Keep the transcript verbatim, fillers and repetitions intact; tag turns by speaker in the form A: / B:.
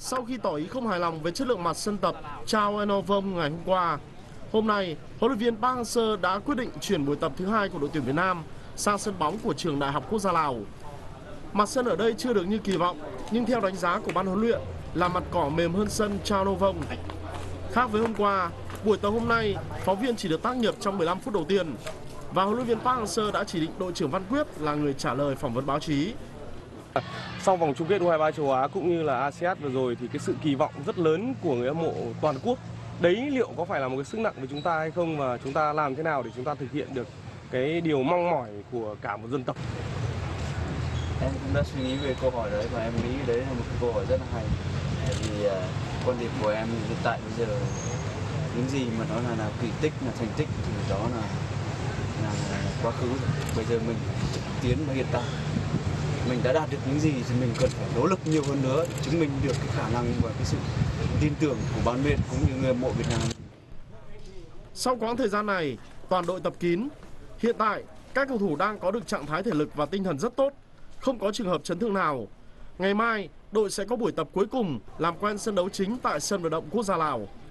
A: Sau khi tỏ ý không hài lòng với chất lượng mặt sân tập Chao Enovong ngày hôm qua, hôm nay huấn luyện viên Park Hang-seo đã quyết định chuyển buổi tập thứ hai của đội tuyển Việt Nam sang sân bóng của trường Đại học Quốc gia Lào. Mặt sân ở đây chưa được như kỳ vọng, nhưng theo đánh giá của ban huấn luyện là mặt cỏ mềm hơn sân Chao Enovong. Khác với hôm qua, buổi tập hôm nay phóng viên chỉ được tác nghiệp trong mười lăm phút đầu tiên và huấn luyện viên Park Hang-seo đã chỉ định đội trưởng Văn Quyết là người trả lời phỏng vấn báo chí.
B: Sau vòng chung kết U hai mươi ba châu Á cũng như là a sê an vừa rồi thì cái sự kỳ vọng rất lớn của người hâm mộ toàn quốc đấy liệu có phải là một cái sức nặng với chúng ta hay không, và chúng ta làm thế nào để chúng ta thực hiện được cái điều mong mỏi của cả một dân tộc.
C: Em cũng đã suy nghĩ về câu hỏi đấy và em nghĩ đấy là một câu hỏi rất là hay. Tại vì uh, quan điểm của em hiện tại bây giờ những gì mà nói là, là kỳ tích, là thành tích thì đó là, là, là quá khứ rồi. Bây giờ mình tiến vào hiện tại. Mình đã đạt được những gì thì mình cần phải nỗ lực nhiều hơn nữa để chứng minh được cái khả năng và cái sự tin tưởng của ban luyện cũng như người hâm mộ Việt Nam.
A: Sau quãng thời gian này, toàn đội tập kín. Hiện tại, các cầu thủ đang có được trạng thái thể lực và tinh thần rất tốt, không có trường hợp chấn thương nào. Ngày mai, đội sẽ có buổi tập cuối cùng làm quen sân đấu chính tại sân vận động Quốc gia Lào.